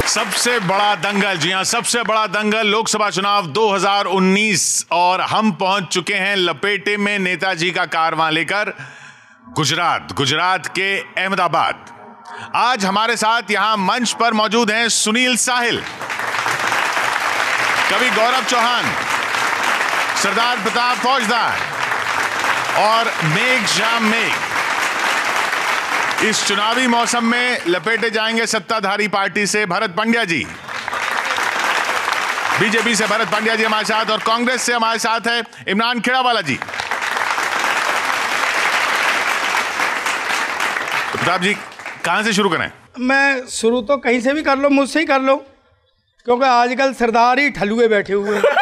सबसे बड़ा दंगल, जी हां, सबसे बड़ा दंगल लोकसभा चुनाव 2019 और हम पहुंच चुके हैं लपेटे में नेताजी का कारवां लेकर गुजरात के अहमदाबाद। आज हमारे साथ यहां मंच पर मौजूद हैं सुनील साहिल, कवि गौरव चौहान, सरदार प्रताप फौजदार और मेघश्याम मेघ। इस चुनावी मौसम में लपेटे जाएंगे सत्ताधारी पार्टी से भरत पंड्या जी, बीजेपी से भरत पंड्या जी हमारे साथ और कांग्रेस से हमारे साथ है इमरान खेड़ावाला जी। प्रताप जी, कहां से शुरू करें? मैं शुरू तो कहीं से भी कर लो, मुझसे ही कर लो, क्योंकि आजकल सरदार ही ठलुए बैठे हुए हैं।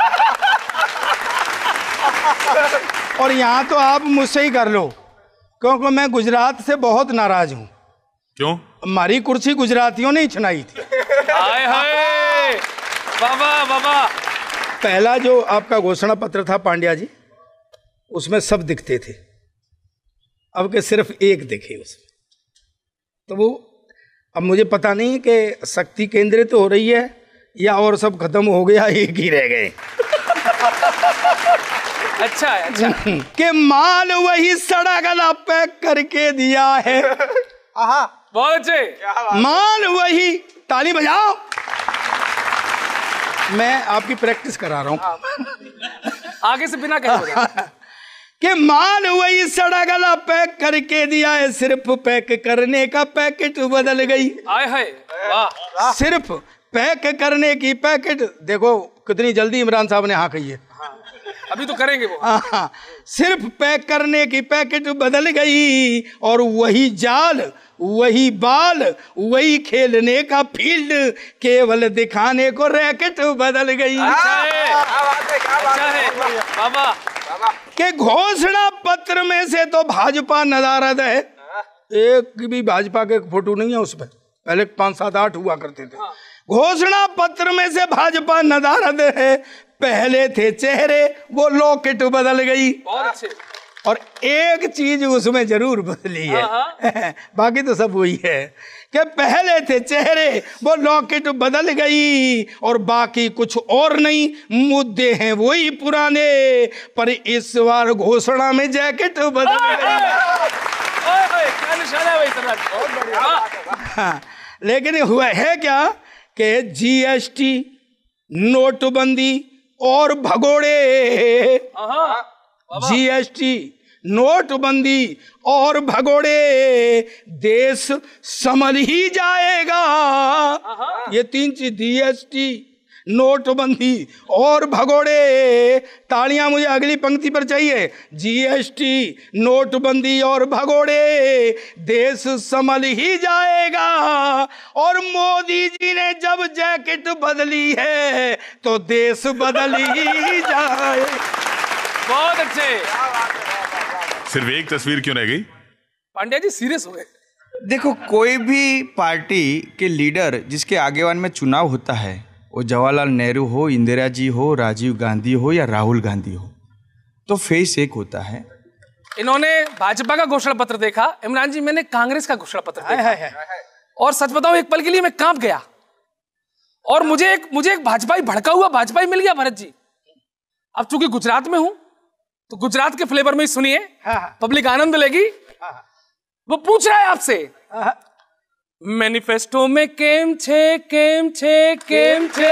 और यहां तो आप मुझसे ही कर लो, क्योंकि मैं गुजरात से बहुत नाराज हूं। क्यों? हमारी कुर्सी गुजरातियों ने ही छुनाई थी। हाय हाय, बाबा बाबा। पहला जो आपका घोषणा पत्र था पांड्या जी, उसमें सब दिखते थे, अब के सिर्फ एक दिखे उसमें। तो वो अब मुझे पता नहीं कि शक्ति केंद्रित हो रही है या और सब खत्म हो गया, एक ही रह गए। अच्छा है, अच्छा कि माल वही सड़ा गला पैक करके दिया है। बहुत अच्छे। माल वही, ताली बजाओ, मैं आपकी प्रैक्टिस करा रहा हूं। आगे से बिना कहे कि माल वही सड़ा गला पैक करके दिया है, सिर्फ पैक करने का पैकेट बदल गई। आए हाय, वाह। सिर्फ पैक करने की पैकेट, देखो कितनी जल्दी इमरान साहब ने हाँ कही है। अभी तो करेंगे वो। सिर्फ पैक करने की पैकेट बदल गई और वही जाल, वही बाल, वही खेलने का फील्ड, केवल दिखाने को रैकेट बदल गई। अच्छा है बाबा। के घोषणा पत्र में से तो भाजपा नदारद है, एक भी भाजपा के फोटो नहीं है उसमें, पहले 5, 7, 8 हुआ करते थे। घोषणा पत्र में से भाजपा नदारद है, पहले थे चेहरे वो लॉकेट बदल गई। बहुत अच्छे। और एक चीज उसमें जरूर बदली है, बाकी तो सब वही है कि पहले थे चेहरे वो लॉकेट बदल गई और बाकी कुछ और नहीं, मुद्दे हैं वही पुराने, पर इस बार घोषणा में जैकेट बदल गई। लेकिन हुआ है क्या कि जीएसटी, नोटबंदी और भगोड़े, जीएसटी, नोटबंदी और भगोड़े, देश संभल ही जाएगा। ये 3 चीज, जीएसटी, नोटबंदी और भगोड़े। तालियां मुझे अगली पंक्ति पर चाहिए। जीएसटी, नोटबंदी और भगोड़े, देश संभल ही जाएगा। और मोदी जी ने जब जैकेट बदली है तो देश बदल ही जाए। बहुत अच्छे। सिर्फ एक तस्वीर क्यों रह गई? पांड्या जी सीरियस हो गए। देखो, कोई भी पार्टी के लीडर जिसके आगेवान में चुनाव होता है, वो जवाहरलाल नेहरू हो, इंदिरा जी हो, राजीव गांधी हो या राहुल गांधी हो, तो फेस एक होता है। इन्होंने भाजपा का घोषणा पत्र देखा, इमरान जी मैंने कांग्रेस का घोषणा पत्र देखा। और सच बताऊं, एक पल के लिए मैं कांप गया और मुझे एक भाजपाई, भड़का हुआ भाजपाई मिल गया भरत जी। अब चूंकि गुजरात में हूं तो गुजरात के फ्लेवर में ही सुनिए, पब्लिक आनंद लेगी। वो पूछ रहा है आपसे, मैनिफेस्टो में केम छे, केम छे, केम छे।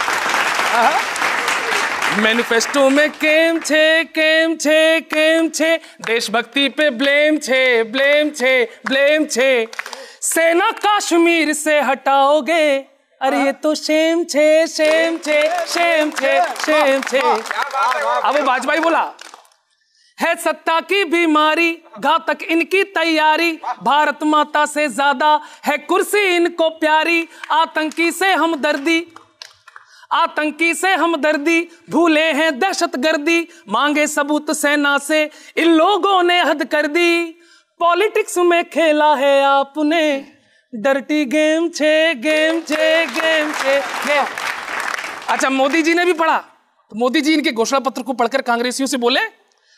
मैनिफेस्टो में केम छे, केम छे, केम छे। देशभक्ति पे ब्लेम छे, ब्लेम छे, ब्लेम छे। सेना कश्मीर से हटाओगे, अरे ये तो शेम छे, शेम छे, शेम छे, शेम छे। अब वो भाजपाई बोला, है सत्ता की बीमारी, घातक इनकी तैयारी, भारत माता से ज्यादा है कुर्सी इनको प्यारी। आतंकी से हमदर्दी, आतंकी से हमदर्दी, भूले हैं दहशतगर्दी, मांगे सबूत सेना से, इन लोगों ने हद कर दी। पॉलिटिक्स में खेला है आपने, डर्टी गेम छे, गेम छे, गेम छे, गेम। अच्छा, मोदी जी ने भी पढ़ा, तो मोदी जी इनके घोषणा पत्र को पढ़कर कांग्रेसियों से बोले,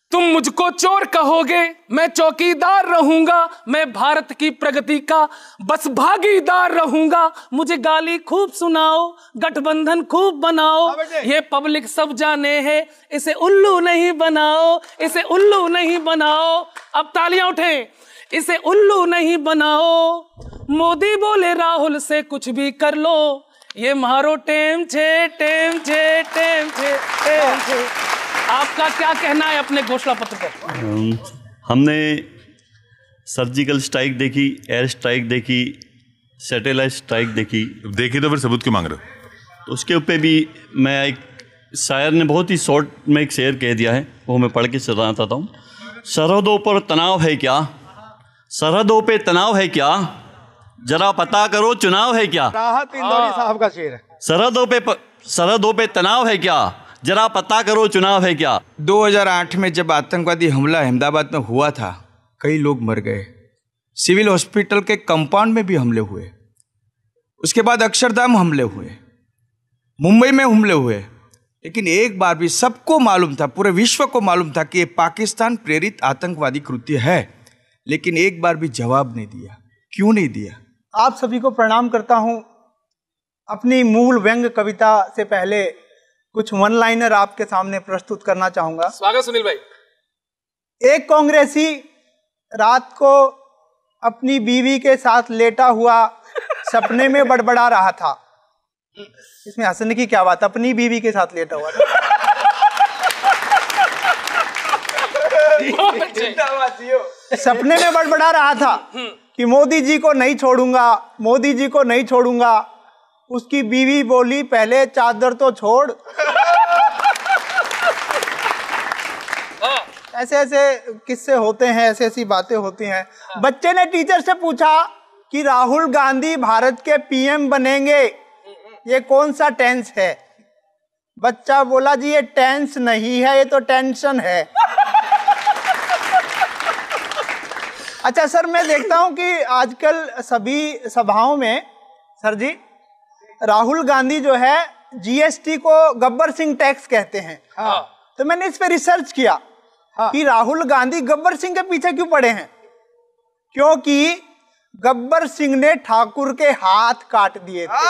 तुम मुझको चोर कहोगे, मैं चौकीदार रहूंगा, मैं भारत की प्रगति का बस भागीदार रहूंगा। मुझे गाली खूब सुनाओ, गठबंधन खूब बनाओ, ये पब्लिक सब जाने है, इसे उल्लू नहीं बनाओ, इसे उल्लू नहीं बनाओ। अब तालियां उठें, इसे उल्लू नहीं बनाओ। मोदी बोले राहुल से कुछ भी कर लो, ये मारो टेम छे, टेम छे, टेम छे, टेम छे। आपका क्या कहना है अपने घोषणा पत्र पर? हमने सर्जिकल स्ट्राइक देखी, एयर स्ट्राइक देखी, सैटेलाइट स्ट्राइक देखी तो फिर सबूत क्यों मांग रहे हो? तो उसके ऊपर भी मैं एक शायर ने बहुत ही शॉर्ट में एक शेर कह दिया है, वो मैं पढ़ के सुनाता हूँ। सरहदों पर तनाव है क्या, सरहदों पे तनाव है क्या, जरा पता करो चुनाव है क्या। राहत इंदौरी साहब का शेर है। सरहदों पे तनाव है क्या, जरा पता करो चुनाव है क्या। 2008 में जब आतंकवादी हमला अहमदाबाद में हुआ था, कई लोग मर गए, सिविल हॉस्पिटल के कंपाउंड में भी हमले हुए, उसके बाद अक्षरधाम हमले हुए, मुंबई में हमले हुए, लेकिन एक बार भी सबको मालूम था, पूरे विश्व को मालूम था कि ये पाकिस्तान प्रेरित आतंकवादी कृत्य है, लेकिन एक बार भी जवाब नहीं दिया। क्यों नहीं दिया? आप सभी को प्रणाम करता हूं। अपनी मूल व्यंग कविता से पहले कुछ वन लाइनर आपके सामने प्रस्तुत करना चाहूंगा। स्वागत सुनील भाई। एक कांग्रेसी रात को अपनी बीवी के साथ लेटा हुआ सपने में बड़बड़ा रहा था। इसमें हंसने की क्या बात, अपनी बीवी के साथ लेटा हुआ था। सपने में बड़बड़ा रहा था कि मोदी जी को नहीं छोड़ूंगा, मोदी जी को नहीं छोड़ूंगा। उसकी बीवी बोली पहले चादर तो छोड़। ऐसे ऐसे किस्से होते हैं, ऐसी ऐसी बातें होती हैं। बच्चे ने टीचर से पूछा कि राहुल गांधी भारत के पीएम बनेंगे, ये कौन सा टेंस है? बच्चा बोला जी ये टेंस नहीं है, ये तो टेंशन है। अच्छा सर, मैं देखता हूं कि आजकल सभी सभाओं में सर जी राहुल गांधी जो है जीएसटी को गब्बर सिंह टैक्स कहते हैं। तो मैंने इस पे रिसर्च किया कि राहुल गांधी गब्बर सिंह के पीछे क्यों पड़े हैं। क्योंकि गब्बर सिंह ने ठाकुर के हाथ काट दिए थे।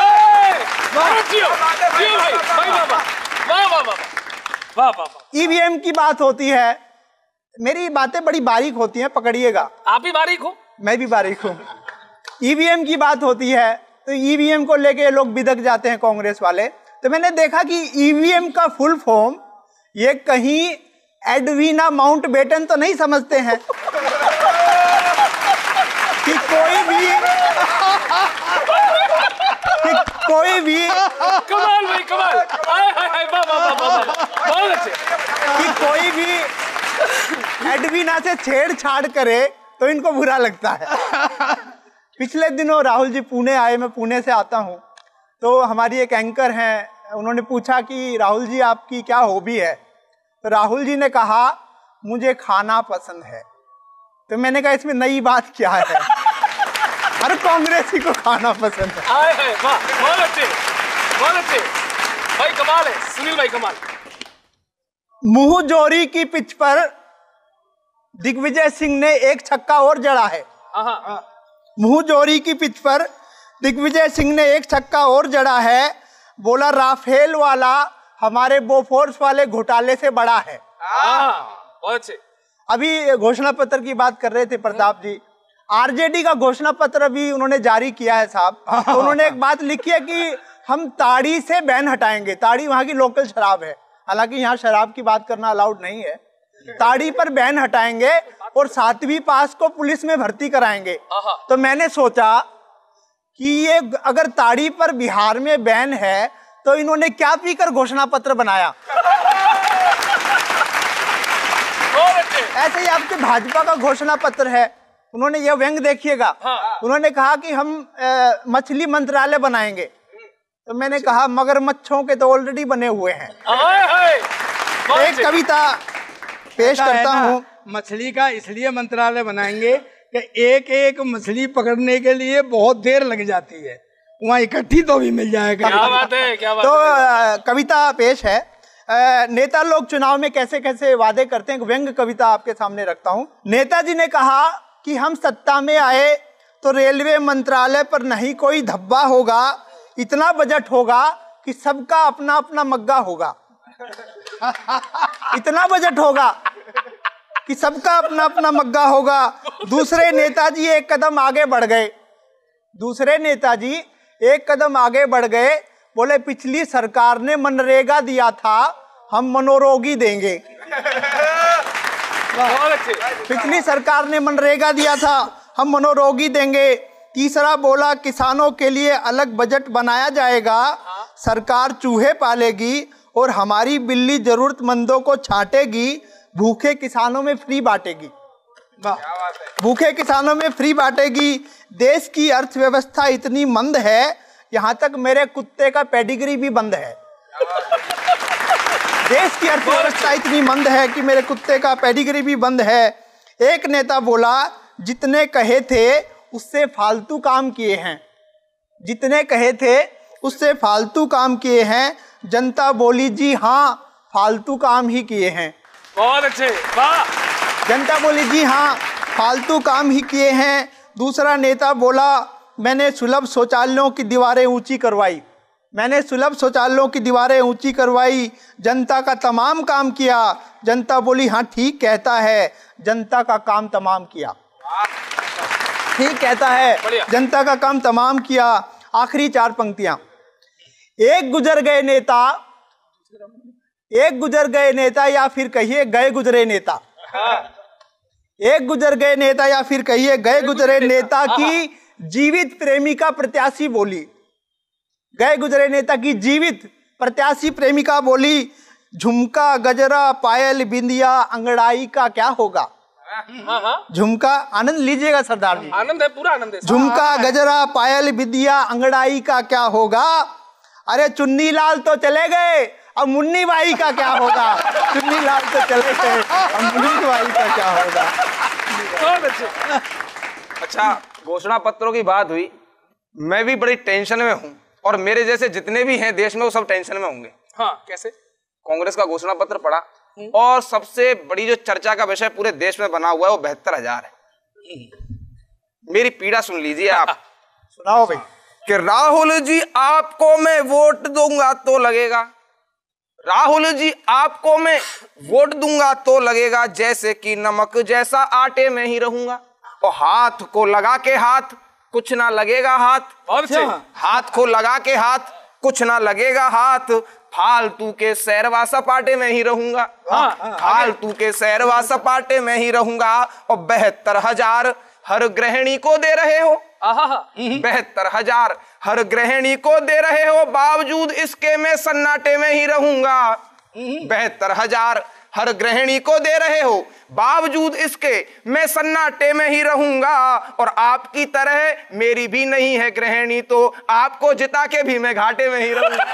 ईवीएम की बात होती है, मेरी बातें बड़ी बारीक होती हैं, पकड़िएगा। आप भी बारीक हो, मैं भी बारीक हूँ। ईवीएम की बात होती है तो ईवीएम को लेके लोग बिदक जाते हैं कांग्रेस वाले। तो मैंने देखा कि ईवीएम का फुल फॉर्म ये कहीं एडवीना माउंटबेटन तो नहीं समझते हैं कि कोई भी कमाल भाई कमाल, बहुत अच्छे। कि कोई भी एडवीना से छेड़छाड़ करे तो इनको बुरा लगता है। पिछले दिनों राहुल जी पुणे आए, मैं पुणे से आता हूं, तो हमारी एक एंकर हैं, उन्होंने पूछा कि राहुल जी आपकी क्या हॉबी है? तो राहुल जी ने कहा मुझे खाना पसंद है। तो मैंने कहा इसमें नई बात क्या है? हर कांग्रेसी को खाना पसंद है। वाह, बहुत अच्छे, बहुत अच्छे भाई, कमाल है सुनील भाई, कमाल। मुंह जोरी की पिच पर दिग्विजय सिंह ने एक छक्का और जड़ा है। मुंह जोरी की पिच पर दिग्विजय सिंह ने एक छक्का और जड़ा है। बोला राफेल वाला हमारे बोफोर्स वाले घोटाले से बड़ा है। बहुत अच्छे। अभी घोषणा पत्र की बात कर रहे थे प्रताप जी, आरजेडी का घोषणा पत्र भी उन्होंने जारी किया है साहब। तो उन्होंने एक बात लिखी है कि हम ताड़ी से बैन हटाएंगे। ताड़ी वहां की लोकल शराब है, हालांकि यहाँ शराब की बात करना अलाउड नहीं है। ताड़ी पर बैन हटाएंगे और 7वीं पास को पुलिस में भर्ती कराएंगे। तो मैंने सोचा कि ये अगर ताड़ी पर बिहार में बैन है तो इन्होंने क्या पीकर घोषणा पत्र बनाया। ऐसे ही आपके भाजपा का घोषणा पत्र है, उन्होंने ये व्यंग देखिएगा। उन्होंने कहा कि हम मछली मंत्रालय बनाएंगे। तो मैंने कहा मगरमच्छों के तो ऑलरेडी बने हुए हैं। एक कविता पेश करता हूँ। मछली का इसलिए मंत्रालय बनाएंगे कि एक एक मछली पकड़ने के लिए बहुत देर लग जाती है, वहाँ इकट्ठी तो भी मिल जाएगा। क्या बात है, क्या बात तो कविता पेश है। नेता लोग चुनाव में कैसे कैसे वादे करते हैं। व्यंग्य कविता आपके सामने रखता हूं। नेताजी ने कहा कि हम सत्ता में आए तो रेलवे मंत्रालय पर नहीं कोई धब्बा होगा, इतना बजट होगा कि सबका अपना अपना मग्गा होगा। इतना बजट होगा कि सबका अपना अपना मग्गा होगा। दूसरे नेताजी एक कदम आगे बढ़ गए। दूसरे नेताजी एक कदम आगे बढ़ गए, बोले पिछली सरकार ने मनरेगा दिया था, हम मनोरोगी देंगे। पिछली सरकार ने मनरेगा दिया था, हम मनोरोगी देंगे। तीसरा बोला किसानों के लिए अलग बजट बनाया जाएगा, सरकार चूहे पालेगी और हमारी बिल्ली जरूरतमंदों को छांटेगी, भूखे किसानों में फ्री बांटेगी। भूखे किसानों में फ्री बांटेगी। देश की अर्थव्यवस्था इतनी मंद है, यहाँ तक मेरे कुत्ते का पेडिग्री भी बंद है। देश की अर्थव्यवस्था इतनी मंद है कि मेरे कुत्ते का पेडिग्री भी बंद है। एक नेता बोला जितने कहे थे उससे फालतू काम किए हैं। जितने कहे थे उससे फालतू काम किए हैं। जनता बोली जी हाँ फालतू काम ही किए हैं। बहुत अच्छे, वाह। जनता बोली जी हाँ फालतू काम ही किए हैं। दूसरा नेता बोला मैंने सुलभ शौचालयों की दीवारें ऊंची करवाई। मैंने सुलभ शौचालयों की दीवारें ऊंची करवाई, जनता का तमाम काम किया। जनता बोली हाँ ठीक कहता है, जनता का काम तमाम किया। ठीक कहता है, जनता का काम तमाम किया। आखिरी 4 पंक्तियां। एक गुजर गए नेता, एक गुजर गए नेता या फिर कहिए गए गुजरे नेता। एक गुजर गए नेता या फिर कहिए गए गुजरे नेता की जीवित प्रेमिका प्रत्याशी बोली। गए गुजरे नेता की जीवित प्रत्याशी प्रेमिका बोली झुमका गजरा पायल बिंदिया अंगड़ाई का क्या होगा। झुमका, आनंद लीजिएगा सरदार जी, आनंद है, पूरा आनंद है। झुमका गजरा पायल बिंदिया अंगड़ाई का क्या होगा। अरे चुन्नी लाल तो चले गए, अब मुन्नी बाई का क्या होगा। चुन्नी लाल तो चले गए, अब मुन्नी बाई का क्या होगा। बहुत अच्छे। अच्छा, घोषणा पत्रों की बात हुई, मैं भी बड़ी टेंशन में हूँ और मेरे जैसे जितने भी हैं देश में वो सब टेंशन में होंगे। हाँ, कैसे? कांग्रेस का घोषणा पत्र पढ़ा और सबसे बड़ी जो चर्चा का विषय पूरे देश में बना हुआ है वो 72,000 है। मेरी पीड़ा सुन लीजिए आप। सुनाओ भाई। कि राहुल जी आपको मैं वोट दूंगा तो लगेगा, राहुल जी आपको मैं वोट दूंगा तो लगेगा जैसे कि नमक जैसा आटे में ही रहूंगा। और हाथ को लगा के हाथ कुछ ना लगेगा हाथ। बहुत अच्छे। हाथ को लगा के हाथ कुछ ना लगेगा हाथ, फालतू के सैरवा सपाटे में ही रहूंगा। फालतू के सैरवा सपाटे में ही रहूंगा। और 72,000 हर गृहिणी को दे रहे हो। 72,000 हर गृहिणी को दे रहे हो, बावजूद इसके मैं सन्नाटे में ही रहूंगा। 72,000 हर गृहिणी को दे रहे हो, बावजूद इसके मैं सन्नाटे में ही रहूंगा। और आपकी तरह मेरी भी नहीं है गृहिणी, तो आपको जिता के भी मैं घाटे में ही रहूंगा।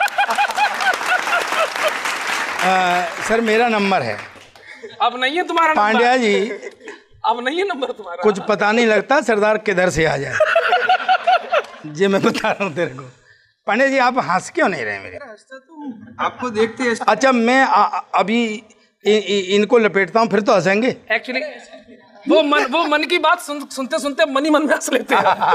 सर मेरा नंबर है। अब नहीं है तुम्हारा नंबर। पांड्या जी, अब नहीं है नंबर तुम्हारा। कुछ पता नहीं लगता सरदार किधर से आ जाए। जी मैं बता रहा हूँ तेरे को। पांड्या जी आप हंस क्यों नहीं रहे मेरे? आपको देखते अच्छा मैं अभी इनको लपेटता हूँ फिर तो हंसेंगे। एक्चुअली वो मन की बात सुनते सुनते मन ही मन में हंस लेते हैं।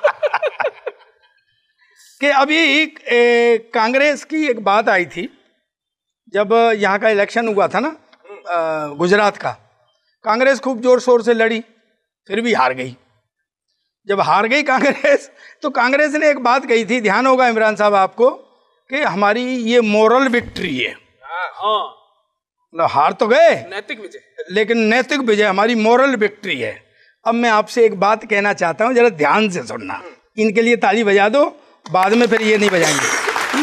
कि अभी कांग्रेस की एक बात आई थी जब यहाँ का इलेक्शन हुआ था ना, गुजरात का। कांग्रेस खूब जोर शोर से लड़ी, फिर भी हार गई। जब हार गई कांग्रेस तो कांग्रेस ने एक बात कही थी, ध्यान होगा इमरान साहब आपको, कि हमारी ये मोरल विक्ट्री है। मतलब हार तो गए नैतिक विजय, लेकिन नैतिक विजय हमारी मोरल विक्ट्री है। अब मैं आपसे एक बात कहना चाहता हूँ, जरा ध्यान से सुनना। इनके लिए ताली बजा दो, बाद में फिर ये नहीं बजाएंगे।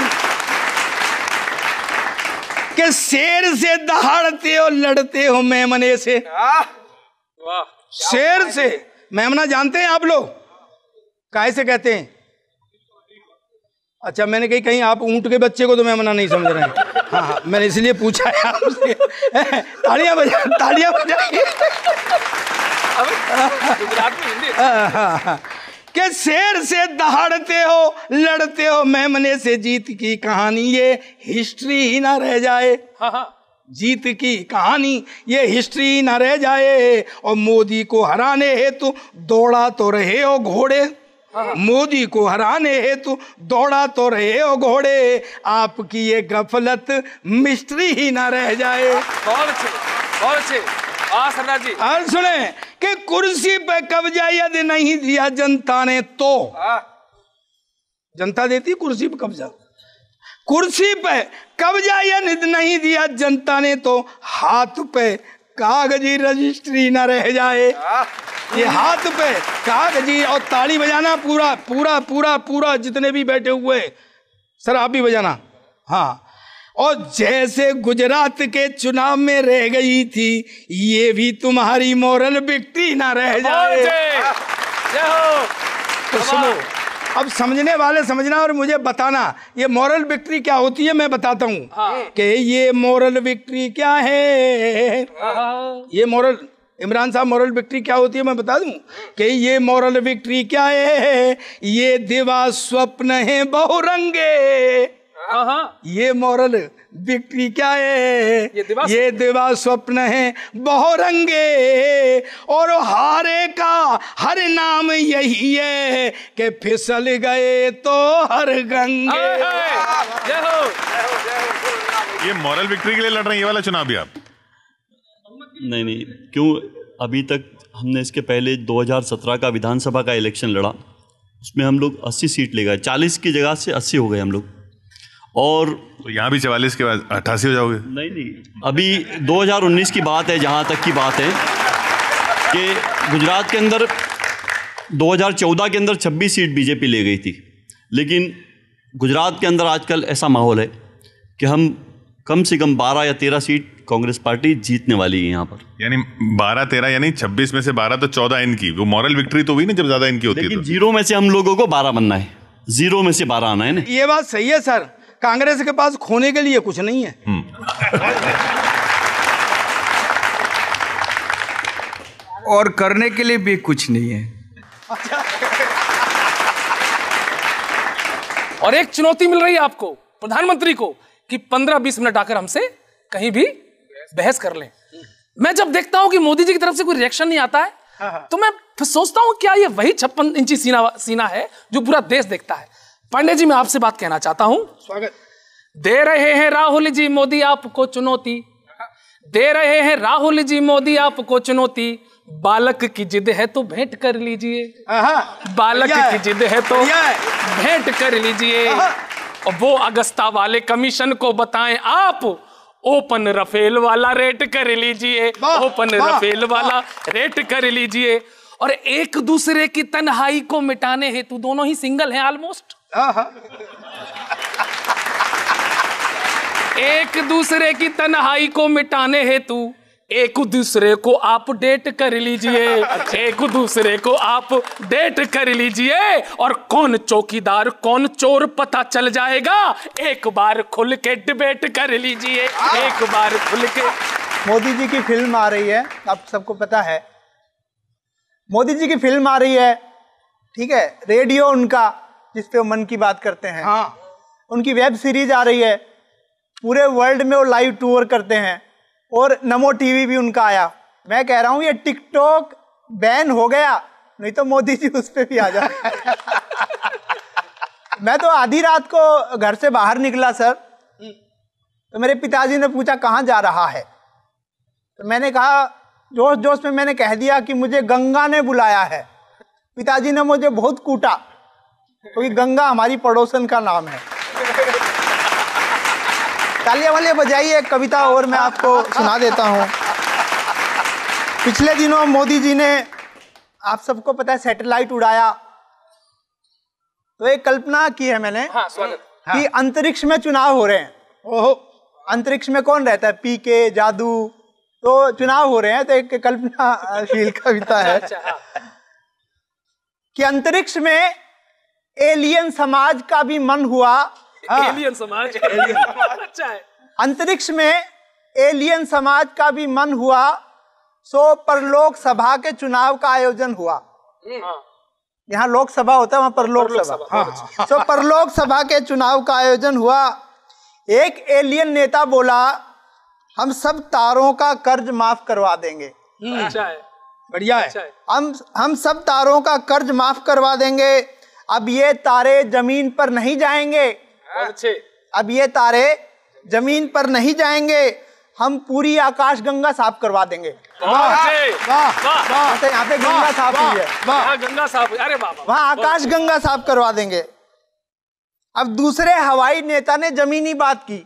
कि शेर से दहाड़ते हो लड़ते हो मेमने से। वाह। शेर से मेमना जानते हैं आप लोग काहे से कहते हैं? अच्छा मैंने कहीं आप ऊंट के बच्चे को तो मेमना नहीं समझ रहे हैं। हाँ मैंने इसलिए पूछा है आपसे। तालियां बजा, तालियां बजाइए। कि शेर से दहाड़ते हो, लड़ते हो मेमने से, जीत की कहानी ये हिस्ट्री ही ना रह जाए। जीत की कहानी ये हिस्ट्री ना रह जाए। और मोदी को हराने हेतु दौड़ा तो रहे हो घोड़े, मोदी को हराने हेतु दौड़ा तो रहे हो घोड़े, आपकी ये गफलत मिस्ट्री ही ना रह जाए। बहुत अच्छे, बहुत अच्छे। सरदार जी और सुने कि कुर्सी पे कब्जा यदि नहीं दिया जनता ने तो, जनता देती कुर्सी पे कब्जा, कुर्सी पे कब्जा यदि नहीं दिया जनता ने तो हाथ पे कागजी रजिस्ट्री ना रह जाए। ये हाथ पे कागजी, और ताली बजाना पूरा पूरा पूरा पूरा, जितने भी बैठे हुए सर आप भी बजाना। हाँ, और जैसे गुजरात के चुनाव में रह गई थी, ये भी तुम्हारी मोरल विक्ट्री ना रह जाए। तो सुनो, अब समझने वाले समझना और मुझे बताना ये मोरल विक्ट्री क्या होती है। मैं बताता हूँ कि ये मोरल विक्ट्री क्या है। ये मोरल, इमरान साहब मोरल विक्ट्री क्या होती है मैं बता दूं कि ये मोरल विक्ट्री क्या है। ये दिवा स्वप्न है बहुरंगे। ये मोरल विक्ट्री क्या है। ये दिवा स्वप्न है बहुरंगे, और हारे का हर नाम यही है कि फिसल गए तो हर गंगे। ये मॉरल विक्ट्री के लिए लड़ रहे हैं ये वाला चुनाव भी आप? नहीं, क्यों, अभी तक हमने इसके पहले 2017 का विधानसभा का इलेक्शन लड़ा, उसमें हम लोग 80 सीट ले गए, 40 की जगह से 80 हो गए हम लोग। और तो यहाँ भी 44 के बाद 88 हो जाओगे? नहीं, अभी 2019 की बात है, जहाँ तक की बात है कि गुजरात के अंदर 2014 के अंदर 26 सीट बीजेपी ले गई थी, लेकिन गुजरात के अंदर आजकल ऐसा माहौल है कि हम कम से कम 12 या 13 सीट कांग्रेस पार्टी जीतने वाली है यहाँ पर। यानी 12-13 यानी 26 में से 12 तो 14 इनकी। वो मॉरल विक्ट्री तो हुई ना जब ज्यादा इनकी होती है। लेकिन जीरो में से हम लोगों को 12 बनना है, जीरो में से 12 आना है ना। ये बात सही है सर, कांग्रेस के पास खोने के लिए कुछ नहीं है। और करने के लिए भी कुछ नहीं है। और एक चुनौती मिल रही है आपको, प्रधानमंत्री को, कि 15-20 मिनट आकर हमसे कहीं भी बहस कर लें। मैं जब देखता हूं कि मोदी जी की तरफ से कोई रिएक्शन नहीं आता है, तो मैं फिर सोचता हूं क्या ये वही 56 इंची सीना है जो पूरा देश देखता है। पांडे जी, मैं आपसे बात कहना चाहता हूं। स्वागत। दे रहे हैं राहुल जी मोदी आपको चुनौती, दे रहे हैं राहुल जी मोदी आपको चुनौती, बालक की जिद है तो भेंट कर लीजिए, बालक की जिद है तो भेंट कर लीजिए। और वो अगस्ता वाले कमीशन को बताएं आप, ओपन रफेल वाला रेट कर लीजिए, ओपन रफेल वाला रेट कर लीजिए। और एक दूसरे की तन्हाई को मिटाने हेतु, दोनों ही सिंगल हैं ऑलमोस्ट, एक दूसरे की तन्हाई को मिटाने हेतु एक दूसरे को आप डेट कर लीजिए, एक दूसरे को आप डेट कर लीजिए। और कौन चौकीदार कौन चोर पता चल जाएगा, एक बार खुल के डिबेट कर लीजिए, एक बार खुल के। मोदी जी की फिल्म आ रही है, आप सबको पता है मोदी जी की फिल्म आ रही है, ठीक है। रेडियो उनका जिसपे वो मन की बात करते हैं, उनकी वेब सीरीज आ रही है, पूरे वर्ल्ड में वो लाइव टूर करते हैं, और नमो टीवी भी उनका आया। मैं कह रहा हूं ये टिकटॉक बैन हो गया, नहीं तो मोदी जी उस पे भी आ जाए। मैं तो आधी रात को घर से बाहर निकला सर, तो मेरे पिताजी ने पूछा कहाँ जा रहा है, तो मैंने कहा जोश जोश में मैंने कह दिया कि मुझे गंगा ने बुलाया है। पिताजी ने मुझे बहुत कूटा, क्योंकि गंगा हमारी पड़ोसन का नाम है। तालियां वालियां बजाइए, एक कविता और मैं आपको सुना देता हूं। पिछले दिनों मोदी जी ने, आप सबको पता है, सैटेलाइट उड़ाया, तो एक कल्पना की है मैंने कि अंतरिक्ष में चुनाव हो रहे हैं। ओहो, अंतरिक्ष में कौन रहता है, पीके, जादू, तो चुनाव हो रहे हैं। तो एक कल्पनाशील कविता है कि अंतरिक्ष में एलियन समाज का भी मन हुआ। एलियन समाज, अच्छा है। अंतरिक्ष में एलियन समाज का भी मन हुआ, सो परलोक सभा के चुनाव का आयोजन हुआ। यहाँ लोकसभा होता है, वहां परलोक सभा। तो परलोक सभा के चुनाव का आयोजन हुआ। एक एलियन नेता बोला, हम सब तारों का कर्ज माफ करवा देंगे। अच्छा है, बढ़िया है। अच्छा है। हम सब तारों का कर्ज माफ करवा देंगे। अब ये तारे जमीन पर नहीं जाएंगे। अच्छे। अब ये तारे जमीन पर नहीं जाएंगे। हम पूरी आकाश गंगा साफ करवा देंगे। यहाँ पे गंगा साफ हुई है, गंगा साफ। अरे बाबा, वहाँ आकाश गंगा साफ करवा देंगे। अब दूसरे हवाई नेता ने जमीनी बात की।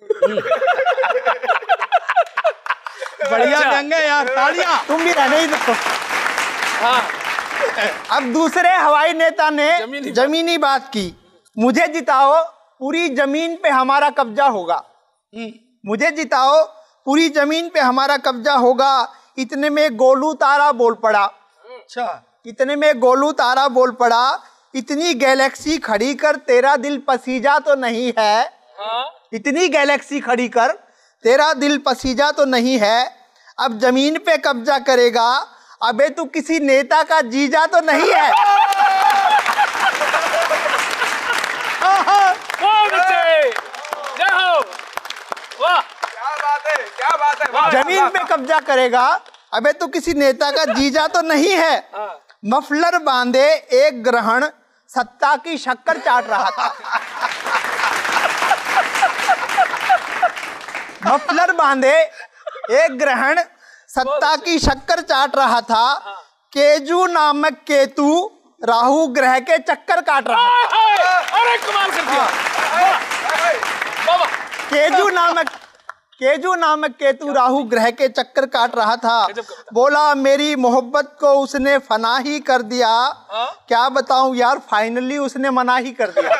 बढ़िया ढंग है यार, तालियां। तुम भी रहने ही दो। अब दूसरे हवाई नेता ने जमीनी बात की। मुझे जिताओ, पूरी जमीन पे हमारा कब्जा होगा। मुझे जिताओ, पूरी जमीन पे हमारा कब्जा होगा। इतने में गोलू तारा बोल पड़ा। अच्छा। इतने में गोलू तारा बोल पड़ा, इतनी गैलेक्सी खड़ी कर तेरा दिल पसीजा तो नहीं है। इतनी गैलेक्सी खड़ी कर तेरा दिल पसीजा तो नहीं है। अब जमीन पे कब्जा करेगा, अबे तू किसी नेता का जीजा तो नहीं है। क्या बात है। जमीन पे कब्जा करेगा, अबे तू किसी नेता का जीजा तो नहीं है। मफलर बांधे एक ग्रहण सत्ता की शक्कर चाट रहा था। मफलर बांधे एक ग्रहण सत्ता की शक्कर चाट रहा था। केजू नामक केतु राहु ग्रह के चक्कर काट रहा था। अरे कमाल कर दिया। केजू नामक केतु राहु ग्रह के चक्कर काट रहा था। बोला मेरी मोहब्बत को उसने फना ही कर दिया। क्या बताऊं यार, फाइनली उसने मना ही कर दिया।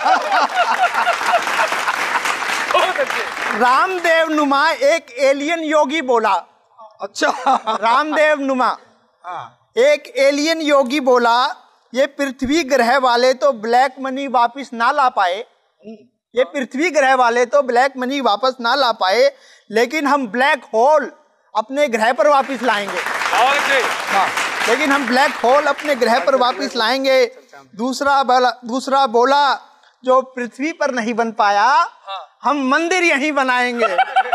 रामदेव नुमा एक एलियन योगी बोला। अच्छा। रामदेव नुमा एक एलियन योगी बोला, ये पृथ्वी ग्रह वाले तो ब्लैक मनी वापस ना ला पाए। ये पृथ्वी ग्रह वाले तो ब्लैक मनी वापस ना ला पाए, लेकिन हम ब्लैक होल अपने ग्रह पर वापस लाएंगे। लेकिन हम ब्लैक होल अपने ग्रह पर वापस लाएंगे। दूसरा बोला, जो पृथ्वी पर नहीं बन पाया, हम मंदिर यहीं बनाएंगे।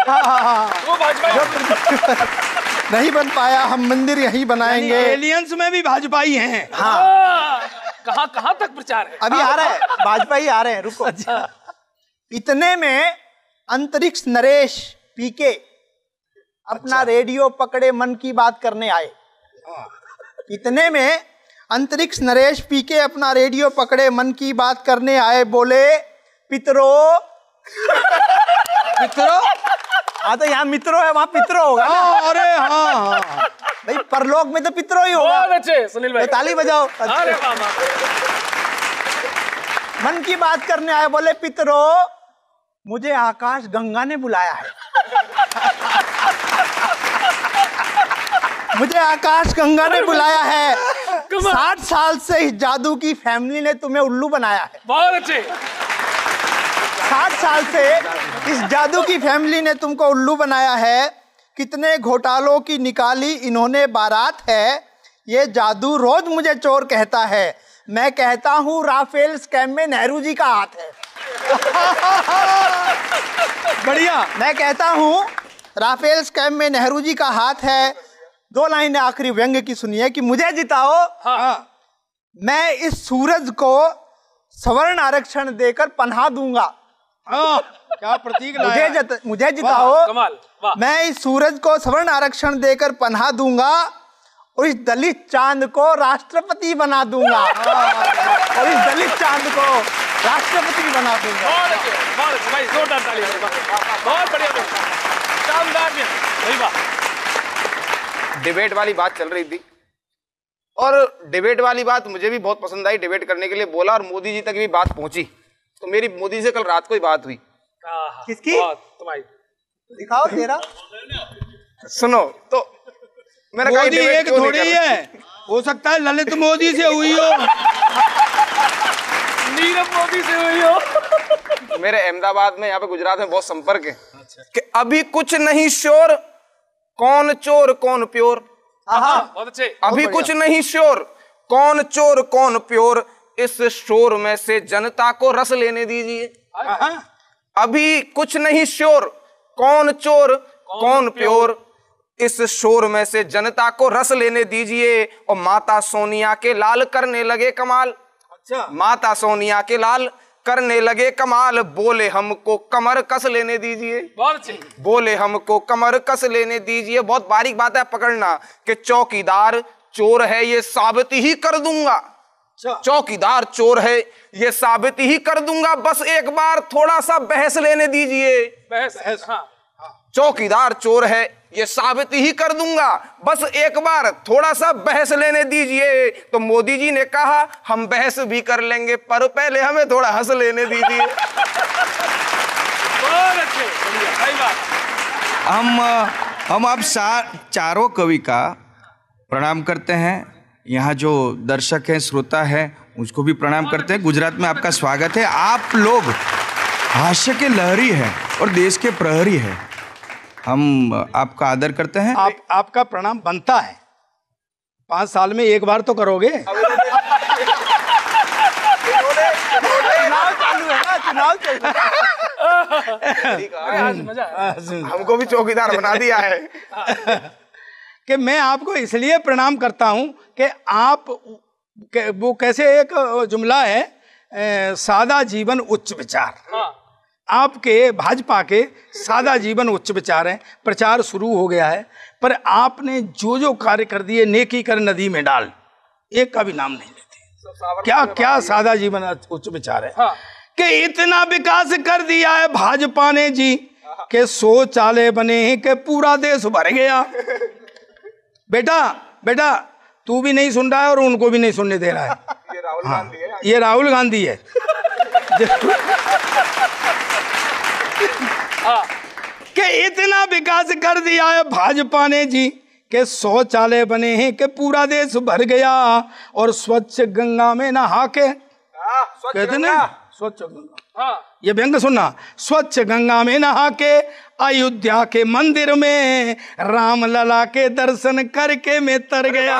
नहीं बन पाया, हम मंदिर यहीं बनाएंगे। एलियंस में भी भाजपाई हैं। हाँ, कहाँ तक प्रचार है? अभी आ रहा है, भाजपाई आ रहे हैं, रुको। अच्छा। इतने में अंतरिक्ष नरेश पीके अपना रेडियो पकड़े मन की बात करने आए। इतने में अंतरिक्ष नरेश पीके अपना रेडियो पकड़े मन की बात करने आए। बोले, पितरो। हाँ, तो यहाँ मित्रों है, वहाँ पितरो होगा ना। अरे हाँ भाई, परलोक में तो पितरो ही होगा। बहुत अच्छे सुनील भाई, ताली बजाओ। अरे मन की बात करने आए। बोले, पितरो, मुझे आकाश गंगा ने बुलाया है। मुझे आकाश गंगा ने बुलाया है। 60 साल से इस जादू की फैमिली ने तुम्हें उल्लू बनाया है। बहुत अच्छे। 60 साल से इस जादू की फैमिली ने तुमको उल्लू बनाया है। कितने घोटालों की निकाली इन्होंने बारात है। ये जादू रोज मुझे चोर कहता है। मैं कहता हूँ राफेल स्कैम में नेहरू जी का हाथ है। बढ़िया। मैं कहता हूँ राफेल स्कैम में नेहरू जी का हाथ है। 2 लाइन आखिरी व्यंग्य की सुनिए कि मुझे जिताओ, मैं इस सूरज को सवर्ण आरक्षण देकर पनाह दूंगा। क्या प्रतीक लाया। मुझे जिताओ, कमाल, मैं इस सूरज को सवर्ण आरक्षण देकर पनाह दूंगा और इस दलित चांद को राष्ट्रपति बना दूंगा। और इस दलित चांद को राष्ट्रपति बना दूंगा। बहुत अच्छे भाई, जोरदार ताली। बहुत बढ़िया, शानदार। डिबेट वाली बात चल रही थी और डिबेट वाली बात मुझे भी बहुत पसंद आई। डिबेट करने के लिए बोला और मोदी जी तक भी बात पहुंची। तो मेरी मोदी से कल रात को ही बात हुई। किसकी? तुम्हारी। दिखाओ तेरा। सुनो, तो मैंने कहा मोदी एक थोड़ी है, हो सकता है ललित मोदी से हुई हो, नीरव मोदी से हुई हो। मेरे अहमदाबाद में, यहाँ पे गुजरात में बहुत संपर्क है। कि अभी कुछ नहीं श्योर, कौन चोर कौन प्योर। बहुत अच्छे। अभी कुछ नहीं श्योर, कौन चोर कौन प्योर, इस शोर में से जनता को रस लेने दीजिए। अभी कुछ नहीं श्योर, कौन चोर कौन प्योर, इस शोर में से जनता को रस लेने दीजिए। और माता सोनिया के लाल करने लगे कमाल। अच्छा, माता सोनिया के लाल करने लगे कमाल, बोले हमको कमर कस लेने दीजिए। बोले हमको कमर कस लेने दीजिए। बहुत बारीक बात है पकड़ना कि चौकीदार चोर है ये साबित ही कर दूंगा। चौकीदार चोर है ये साबित ही कर दूंगा, बस एक बार थोड़ा सा बहस लेने दीजिए। बहस, हाँ। चौकीदार चोर है ये साबित ही कर दूंगा, बस एक बार थोड़ा सा बहस लेने दीजिए। तो मोदी जी ने कहा हम बहस भी कर लेंगे, पर पहले हमें थोड़ा हंस लेने दीजिए। बहुत अच्छे, सही बात। हम आप चारों कवि का प्रणाम करते हैं। यहाँ जो दर्शक हैं, श्रोता हैं, उसको भी प्रणाम करते हैं। गुजरात में आपका स्वागत है। आप लोग हास्य के लहरी हैं और देश के प्रहरी हैं। हम आपका आदर करते हैं। आपका प्रणाम बनता है। 5 साल में एक बार तो करोगे। चुनाव चालू है। हमको भी चौकीदार बना दिया है। कि मैं आपको इसलिए प्रणाम करता हूं कि आप वो कैसे एक जुमला है, सादा जीवन उच्च विचार। आपके भाजपा के सादा जीवन उच्च विचार है। प्रचार शुरू हो गया है, पर आपने जो जो कार्य कर दिए, नेकी कर नदी में डाल, एक का भी नाम नहीं लेते। क्या क्या सादा जीवन उच्च विचार है। कि इतना विकास कर दिया है भाजपा ने जी के शौचालय बने हैं कि पूरा देश भर गया। बेटा तू भी नहीं सुन रहा है और उनको भी नहीं सुनने दे रहा है। ये राहुल गांधी है। ये राहुल गांधी है। कि इतना विकास कर दिया है भाजपा ने जी के शौचालय बने हैं कि पूरा देश भर गया। और स्वच्छ गंगा में नहा के, कहते ना स्वच्छ गंगा, ये व्यंग सुनना, स्वच्छ गंगा में नहा के अयोध्या के मंदिर में राम लला के दर्शन करके मैं तर गया।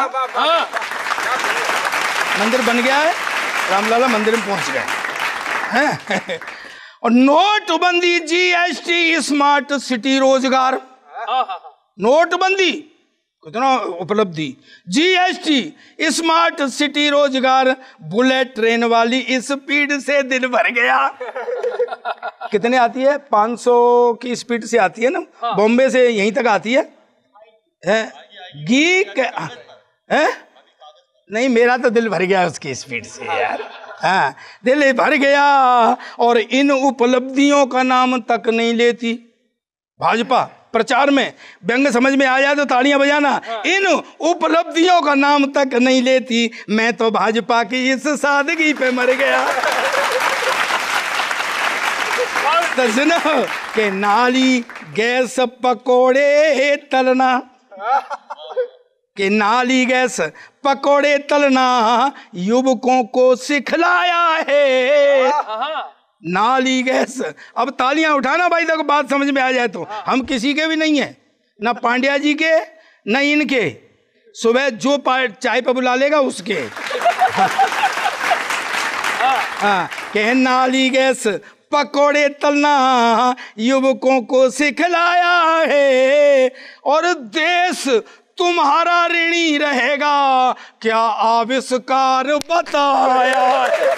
मंदिर बन गया है, रामलला मंदिर में पहुंच गए। और नोटबंदी, जीएसटी, स्मार्ट सिटी, रोजगार। नोटबंदी कितना उपलब्धि, जीएसटी, स्मार्ट सिटी, रोजगार, बुलेट ट्रेन वाली स्पीड से दिल भर गया। कितने आती है? 500 की स्पीड से आती है ना, बॉम्बे से यहीं तक आती है। नहीं, मेरा तो दिल भर गया उसकी स्पीड से यार। हाँ, दिल भर गया। और इन उपलब्धियों का नाम तक नहीं लेती भाजपा। प्रचार में व्यंग समझ में आ जाए तो तालियां बजाना। इन उपलब्धियों का नाम तक नहीं लेती, मैं तो भाजपा की इस सादगी पे मर गया। तो सुनो कि नाली गैस पकोड़े तलना, कि नाली गैस पकोड़े तलना युवकों को सिखलाया है। नाली गैस, अब तालियां उठाना भाई, देखो बात समझ में आ जाए तो। हम किसी के भी नहीं है, ना पांड्या जी के ना इनके। सुबह जो चाय पे बुला लेगा उसके। कह नाली गैस पकोड़े तलना युवकों को सिखलाया है। और देश तुम्हारा ऋणी रहेगा, क्या आविष्कार बताया है।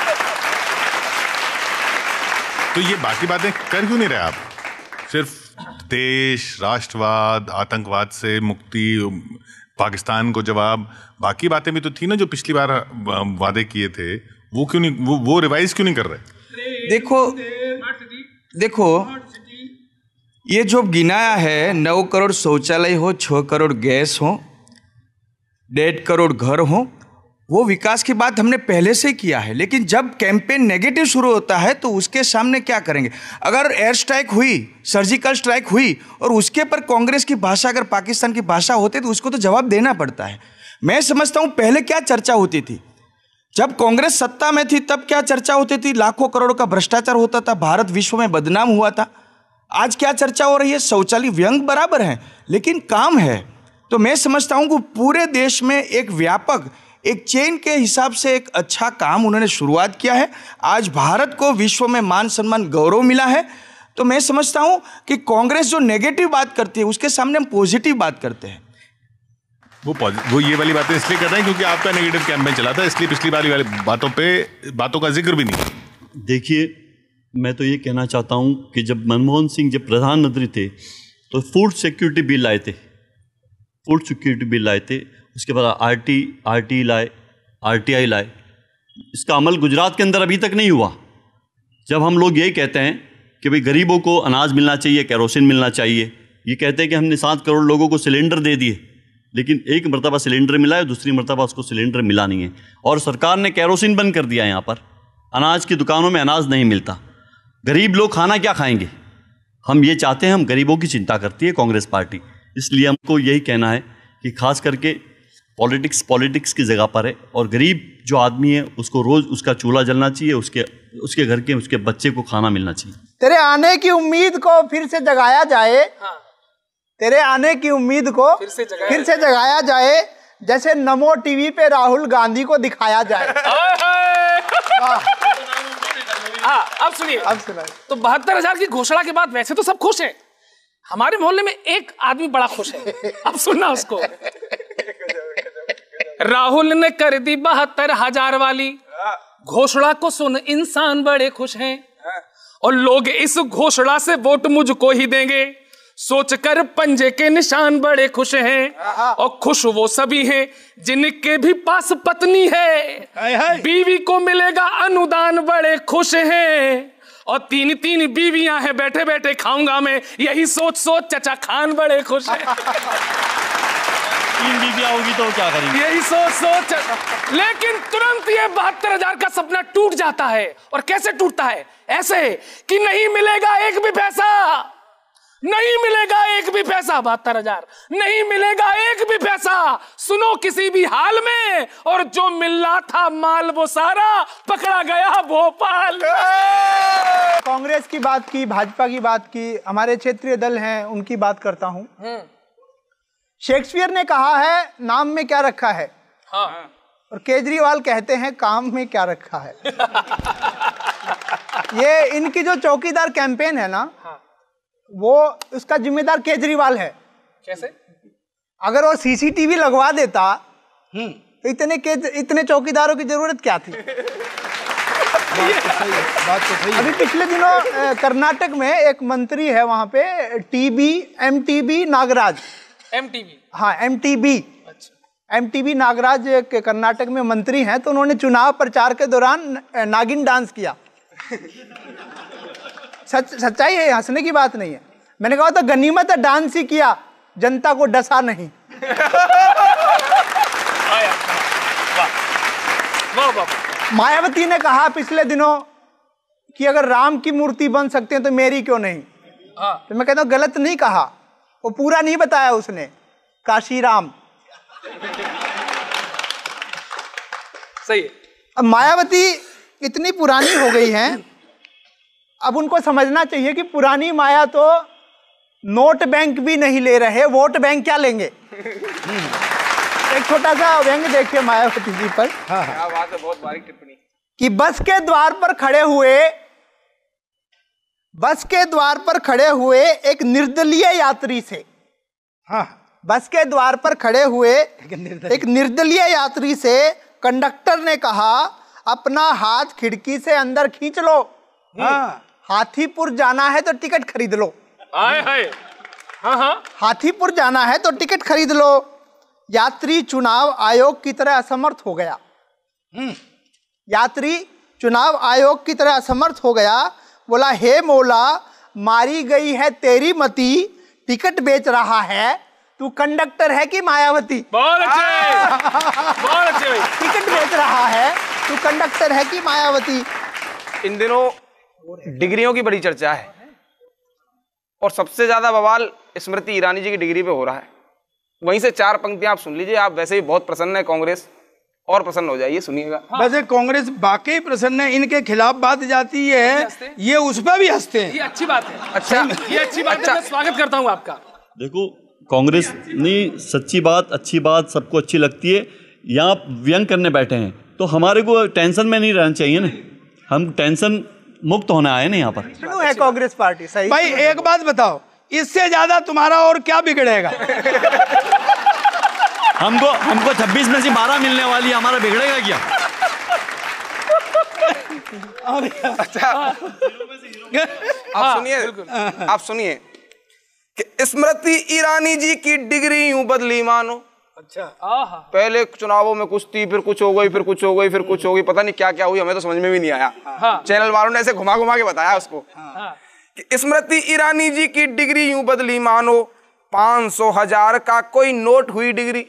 तो ये बाकी बातें कर क्यों नहीं रहे आप? सिर्फ देश, राष्ट्रवाद, आतंकवाद से मुक्ति, पाकिस्तान को जवाब, बाकी बातें भी तो थी ना जो पिछली बार वादे किए थे, वो क्यों नहीं, वो रिवाइज क्यों नहीं कर रहे? देखो ये जो गिनाया है, 9 करोड़ शौचालय हो, 6 करोड़ गैस हो, 1.5 करोड़ घर हो, वो विकास की बात हमने पहले से किया है। लेकिन जब कैंपेन नेगेटिव शुरू होता है तो उसके सामने क्या करेंगे? अगर एयर स्ट्राइक हुई, सर्जिकल स्ट्राइक हुई और उसके पर कांग्रेस की भाषा अगर पाकिस्तान की भाषा होती तो उसको तो जवाब देना पड़ता है। मैं समझता हूँ पहले क्या चर्चा होती थी, जब कांग्रेस सत्ता में थी तब क्या चर्चा होती थी? लाखों करोड़ों का भ्रष्टाचार होता था, भारत विश्व में बदनाम हुआ था। आज क्या चर्चा हो रही है? शौचालय, व्यंग बराबर है लेकिन काम है। तो मैं समझता हूँ कि पूरे देश में एक व्यापक एक चेन के हिसाब से एक अच्छा काम उन्होंने शुरुआत किया है। आज भारत को विश्व में मान सम्मान गौरव मिला है। तो मैं समझता हूं कि कांग्रेस जो नेगेटिव बात करती है उसके सामने हम पॉजिटिव बात करते हैं। वो ये वाली बातें इसलिए कर रहे हैं क्योंकि आपका नेगेटिव कैंपेन चला था, इसलिए पिछली वाली बातों का जिक्र भी नहीं। देखिए, मैं तो ये कहना चाहता हूँ कि जब मनमोहन सिंह जब प्रधानमंत्री थे तो फूड सिक्योरिटी बिल लाए थे, फूड सिक्योरिटी बिल लाए थे। उसके बाद आरटी लाए, आरटीआई लाए। इसका अमल गुजरात के अंदर अभी तक नहीं हुआ। जब हम लोग यही कहते हैं कि भाई गरीबों को अनाज मिलना चाहिए, केरोसिन मिलना चाहिए, ये कहते हैं कि हमने 7 करोड़ लोगों को सिलेंडर दे दिए, लेकिन एक मरतबा सिलेंडर मिला है, दूसरी मरतबा उसको सिलेंडर मिला नहीं है। और सरकार ने केरोसिन बंद कर दिया है। यहाँ पर अनाज की दुकानों में अनाज नहीं मिलता। गरीब लोग खाना क्या खाएंगे? हम ये चाहते हैं, हम गरीबों की चिंता करती है कांग्रेस पार्टी। इसलिए हमको यही कहना है कि खास करके पॉलिटिक्स की जगह पर है, और गरीब जो आदमी है उसको रोज उसका चूल्हा जलना चाहिए, उसके घर के उसके बच्चे को खाना मिलना चाहिए। तेरे आने की उम्मीद को फिर से जगाया जाए। तेरे आने की उम्मीद को फिर से जगाया जाए, जैसे नमो टीवी पे राहुल गांधी को दिखाया जाए। अब सुनिए, तो 72,000 की घोषणा के बाद वैसे तो सब खुश हैं। हमारे मोहल्ले में एक आदमी बड़ा खुश है। अब सुनना उसको। राहुल ने कर दी 72,000 वाली घोषणा को सुन इंसान बड़े खुश हैं, और लोग इस घोषणा से वोट मुझको ही देंगे सोचकर पंजे के निशान बड़े खुश हैं। और खुश वो सभी हैं जिनके भी पास पत्नी है, बीवी को मिलेगा अनुदान बड़े खुश हैं। और 3 बीवियां हैं, बैठे बैठे खाऊंगा मैं, यही सोच चचा खान बड़े खुश हैं। 3 बीवियां होगी तो क्या करेंगे? यही सोच। लेकिन तुरंत ये 72,000 का सपना टूट जाता है। और कैसे टूटता है? ऐसे कि नहीं मिलेगा एक भी पैसा, नहीं मिलेगा एक भी पैसा। 72,000 नहीं मिलेगा एक भी पैसा, सुनो किसी भी हाल में। और जो मिलना था माल वो सारा पकड़ा गया भोपाल। कांग्रेस की बात की, भाजपा की बात की, हमारे क्षेत्रीय दल हैं उनकी बात करता हूं। शेक्सपियर ने कहा है नाम में क्या रखा है, और केजरीवाल कहते हैं काम में क्या रखा है। ये इनकी जो चौकीदार कैंपेन है ना, वो उसका जिम्मेदार केजरीवाल है। कैसे? अगर वो सीसीटीवी लगवा देता तो इतने चौकीदारों की जरूरत क्या थी? बात तो सही। अभी पिछले दिनों कर्नाटक में एक मंत्री है वहां पे, एमटीबी नागराज। हाँ, एमटीबी। एमटीबी नागराज के कर्नाटक में मंत्री हैं, तो उन्होंने चुनाव प्रचार के दौरान नागिन डांस किया। सच्चाई है, हंसने की बात नहीं है। मैंने कहा तो गनीमत है डांस ही किया, जनता को डसा नहीं। मायावती ने कहा पिछले दिनों कि अगर राम की मूर्ति बन सकते हैं तो मेरी क्यों नहीं। तो मैं कहता हूँ गलत नहीं कहा, वो पूरा नहीं बताया उसने, काशी राम। सही है। अब मायावती इतनी पुरानी हो गई हैं, अब उनको समझना चाहिए कि पुरानी माया तो नोट बैंक भी नहीं ले रहे, वोट बैंक क्या लेंगे। एक छोटा सा व्यंग देखिए मायावती जी पर। हाँ, बात है, बहुत बारीक टिप्पणी। कि बस के द्वार पर खड़े हुए एक निर्दलीय यात्री से, बस के द्वार पर खड़े हुए एक निर्दलीय यात्री से कंडक्टर ने कहा अपना हाथ खिड़की से अंदर खींच लो, हाथीपुर जाना है तो टिकट खरीद लो। हाथीपुर जाना है तो टिकट खरीद लो। यात्री चुनाव आयोग की तरह असमर्थ हो गया। यात्री चुनाव आयोग की तरह असमर्थ हो गया। बोला हे मौला, मारी गई है तेरी मती, टिकट बेच रहा है तू कंडक्टर है कि मायावती। बहुत अच्छे, बहुत अच्छे भाई। टिकट बेच रहा है तू कंडक्टर है कि मायावती। इन दिनों डिग्रियों की बड़ी चर्चा है, और सबसे ज्यादा बवाल स्मृति ईरानी जी की डिग्री पे हो रहा है। वहीं से 4 पंक्तियां आप सुन लीजिए। आप वैसे ही बहुत प्रसन्न है कांग्रेस, और प्रसन्न हो जाइए, सुनिएगा। वैसे कांग्रेस वाकई प्रसन्न है, इनके खिलाफ बात जाती है, ये उस पर भी हंसते हैं। ये अच्छी बात है। अच्छा, ये अच्छी बात है, मैं स्वागत करता हूँ आपका। देखो, कांग्रेस नहीं, सच्ची बात, अच्छी बात सबको अच्छी लगती है। यहाँ व्यंग करने बैठे हैं, तो हमारे को टेंशन में नहीं रहना चाहिए ना, हम टेंशन मुक्त होने आए ना यहाँ पर। क्यों है कांग्रेस पार्टी? सही भाई एक बात बताओ, इससे ज्यादा तुम्हारा और क्या बिगड़ेगा? हमको 26 में से 12 मिलने वाली है, हमारा बिगड़ेगा क्या? अच्छा आप सुनिए कि स्मृति ईरानी जी की डिग्री यूं बदली मानो। अच्छा पहले चुनावों में कुछ थी, फिर कुछ हो गई, फिर कुछ हो गई, फिर कुछ हो गई, पता नहीं क्या क्या हुई, हमें तो समझ में भी नहीं आया। चैनल वालों ने ऐसे घुमा घुमा के बताया उसको कि स्मृति ईरानी जी की डिग्री यूं बदली मानो, 500,000 का कोई नोट हुई डिग्री।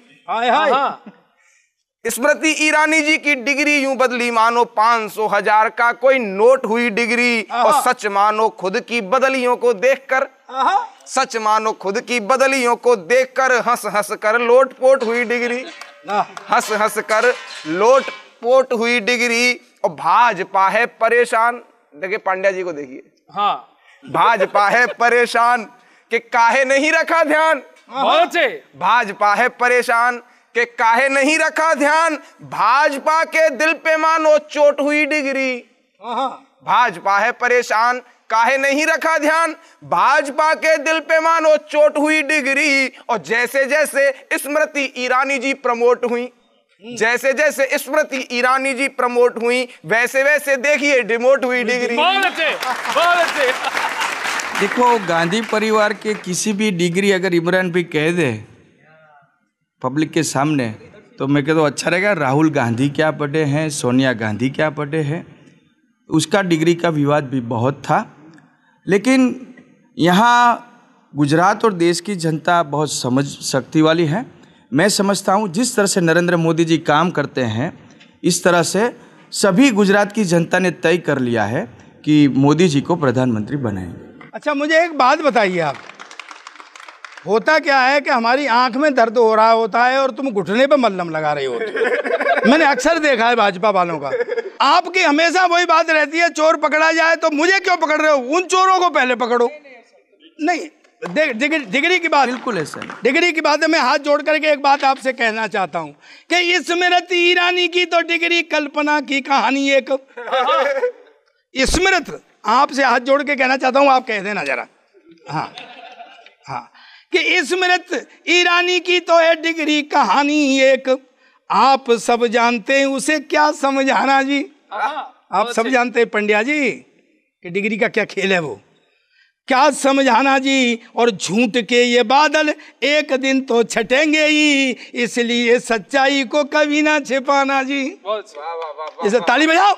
स्मृति ईरानी जी की डिग्री यूं बदली मानो, 500,000 का कोई नोट हुई डिग्री। और सच मानो खुद की बदलियों को देखकर, सच मानो खुद की बदलियों को देखकर, हंस हंस कर लोट पोट हुई डिग्री, हंस हंस कर लोट पोट हुई डिग्री। और भाजपा है परेशान, देखिए पांड्या जी को देखिए, भाजपा है परेशान कि काहे नहीं रखा ध्यान, भाजपा है परेशान कि काहे नहीं रखा ध्यान, भाजपा के दिल पे मानो चोट हुई डिग्री। भाजपा है परेशान काहे नहीं रखा ध्यान, भाजपा के दिल पे मानो चोट हुई डिग्री। और जैसे जैसे स्मृति ईरानी जी प्रमोट हुई, जैसे जैसे स्मृति ईरानी जी प्रमोट हुई, वैसे वैसे देखिए डिमोट हुई डिग्री। देखो, गांधी परिवार के किसी भी डिग्री अगर इमरान भी कह दे पब्लिक के सामने, तो मैं कहता हूँ अच्छा रहेगा। राहुल गांधी क्या पढ़े हैं, सोनिया गांधी क्या पढ़े हैं, उसका डिग्री का विवाद भी बहुत था। लेकिन यहाँ गुजरात और देश की जनता बहुत समझ शक्ति वाली है। मैं समझता हूँ जिस तरह से नरेंद्र मोदी जी काम करते हैं, इस तरह से सभी गुजरात की जनता ने तय कर लिया है कि मोदी जी को प्रधानमंत्री बनाएंगे। अच्छा मुझे एक बात बताइए, आप होता क्या है कि हमारी आंख में दर्द हो रहा होता है और तुम घुटने पे मल्लम लगा रहे होते। मैंने अक्सर देखा है भाजपा वालों का, आपकी हमेशा वही बात रहती है, चोर पकड़ा जाए तो मुझे क्यों पकड़ रहे हो, उन चोरों को पहले पकड़ो। नहीं, डिग्री की बात बिल्कुल है सर, डिग्री की बात है। मैं हाथ जोड़ करके एक बात आपसे कहना चाहता हूँ कि स्मृति ईरानी की तो डिग्री कल्पना की कहानी एक। स्मृति, आपसे हाथ जोड़ के कहना चाहता हूँ, आप कह देना जरा। हाँ हाँ, कि स्मृति ईरानी की तो है डिग्री कहानी एक, आप सब जानते हैं उसे क्या समझाना जी। आप सब जानते हैं पंड्या जी कि डिग्री का क्या खेल है, वो क्या समझाना जी। और झूठ के ये बादल एक दिन तो छटेंगे ही, इसलिए सच्चाई को कभी ना छिपाना जी। इसे ताली बजाओ।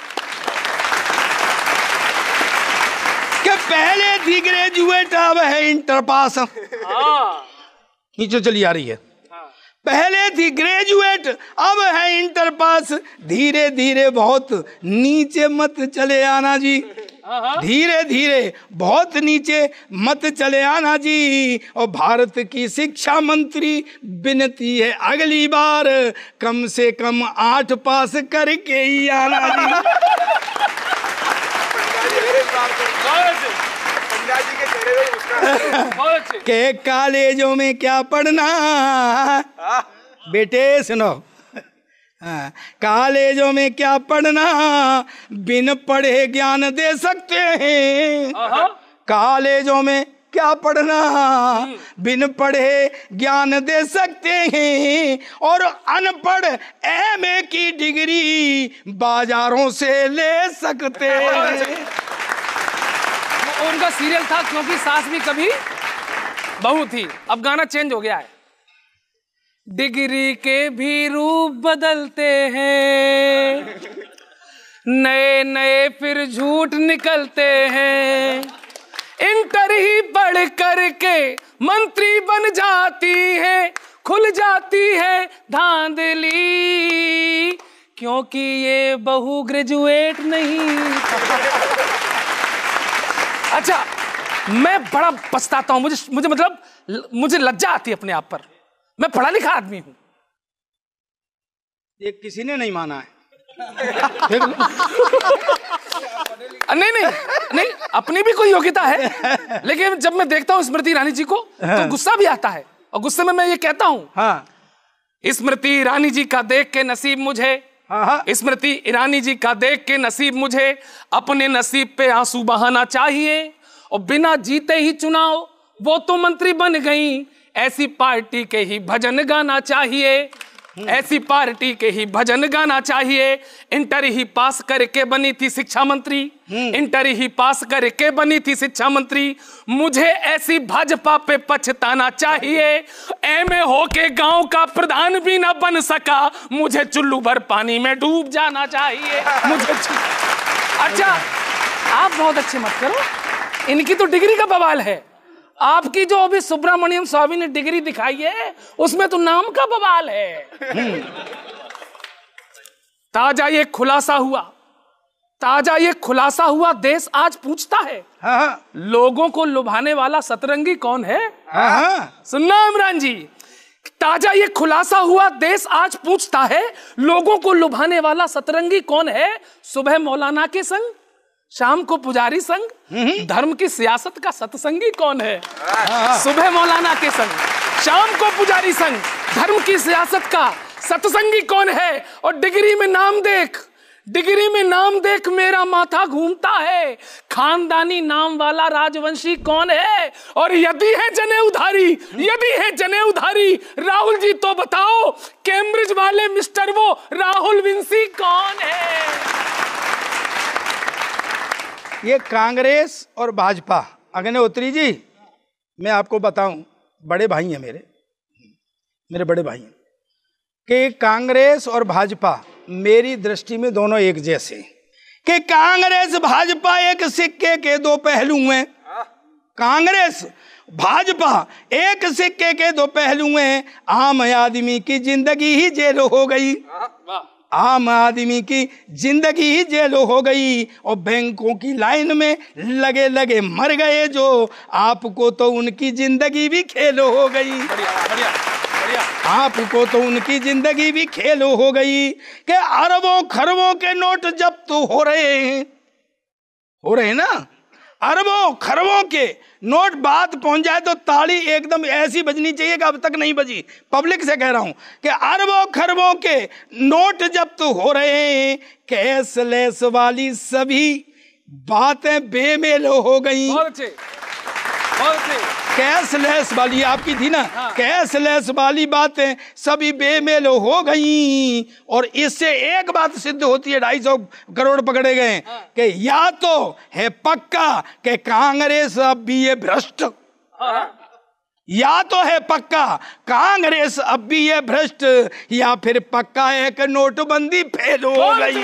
कि पहले थी ग्रेजुएट अब है इंटर पास। नीचे चली आ रही है। पहले थी ग्रेजुएट अब है इंटर पास, धीरे धीरे बहुत नीचे मत चले आना जी। धीरे धीरे बहुत नीचे मत चले आना जी। और भारत की शिक्षा मंत्री विनती है अगली बार कम से कम 8 पास करके ही आना जी। के कॉलेजों में क्या पढ़ना, बेटे सुनो, कॉलेजों में क्या पढ़ना, बिन पढ़े ज्ञान दे सकते हैं। कॉलेजों में क्या पढ़ना, बिन पढ़े ज्ञान दे सकते हैं। और अनपढ़ एमए की डिग्री बाजारों से ले सकते हैं। उनका सीरियल था क्योंकि सास भी कभी बहू थी, अब गाना चेंज हो गया है। डिग्री के भी रूप बदलते हैं, नए नए फिर झूठ निकलते हैं। इंटर ही पढ़ करके मंत्री बन जाती है, खुल जाती है धांधली, क्योंकि ये बहू ग्रेजुएट नहीं। अच्छा, मैं बड़ा पछताता हूं, मुझे लज्जा आती है अपने आप पर। मैं पढ़ा लिखा आदमी हूं। ये किसी ने नहीं माना है। नहीं, अपनी भी कोई योग्यता है, लेकिन जब मैं देखता हूं स्मृति ईरानी जी को तो गुस्सा भी आता है। और गुस्से में मैं ये कहता हूं, हाँ, स्मृति ईरानी जी का देख के नसीब मुझे, स्मृति ईरानी जी का देख के नसीब मुझे अपने नसीब पे आंसू बहाना चाहिए। और बिना जीते ही चुनाव वो तो मंत्री बन गई, ऐसी पार्टी के ही भजन गाना चाहिए, ऐसी पार्टी के ही भजन गाना चाहिए। इंटर ही पास करके बनी थी शिक्षा मंत्री, इंटर ही पास करके बनी थी शिक्षा मंत्री। मुझे ऐसी भाजपा पे पछताना चाहिए। एमए होके गांव का प्रधान भी ना बन सका, मुझे चुल्लू भर पानी में डूब जाना चाहिए। अच्छा, आप बहुत अच्छे मत करो, इनकी तो डिग्री का बवाल है। आपकी जो अभी सुब्रमण्यम स्वामी ने डिग्री दिखाई है उसमें तो नाम का बवाल है। ताजा ये खुलासा हुआ, ताजा ये खुलासा हुआ, देश आज पूछता है लोगों को लुभाने वाला सतरंगी कौन है। सुनना इमरान जी, ताजा ये खुलासा हुआ, देश आज पूछता है लोगों को लुभाने वाला सतरंगी कौन है। सुबह मौलाना के संग, शाम को पुजारी संग, धर्म की सियासत का सत्संगी कौन है। सुबह मौलाना के संग, शाम को पुजारी संग, धर्म की सियासत का सत्संगी कौन है। और डिग्री में नाम देख, डिग्री में नाम देख मेरा माथा घूमता है, खानदानी नाम वाला राजवंशी कौन है। और यदि है जने उधारी, यदि है जने उधारी, राहुल जी तो बताओ कैम्ब्रिज वाले मिस्टर वो राहुल विंसी कौन है। ये कांग्रेस और भाजपा, अग्निहोत्री जी मैं आपको बताऊं, बड़े भाई हैं मेरे बड़े भाई हैं, कि कांग्रेस और भाजपा मेरी दृष्टि में दोनों एक जैसे, कि कांग्रेस भाजपा एक सिक्के के दो पहलू हैं। कांग्रेस भाजपा एक सिक्के के दो पहलू हैं। आम आदमी की जिंदगी ही जेल हो गई, आम आदमी की जिंदगी ही जेल हो गई। और बैंकों की लाइन में लगे लगे मर गए जो, आपको तो उनकी जिंदगी भी खेल हो गई। आपको तो उनकी जिंदगी भी खेल हो गई। कि अरबों खरबों के नोट जब्त हो रहे हैं ना, अरबों खरबों के नोट, बात पहुंच जाए तो ताली एकदम ऐसी बजनी चाहिए कि अब तक नहीं बजी। पब्लिक से कह रहा हूं कि अरबों खरबों के नोट जब्त हो रहे हैं, कैशलेस वाली सभी बातें बेमेल हो गई। कैशलेस वाली आपकी थी ना, कैशलेस वाली बातें सभी बेमेल हो गई। और इससे एक बात सिद्ध होती है, 250 करोड़ पकड़े गए, कि या तो है पक्का कि कांग्रेस अब भी ये भ्रष्ट, या तो है पक्का कांग्रेस अब भी ये भ्रष्ट, या फिर पक्का है कि नोटबंदी फेल हो गई।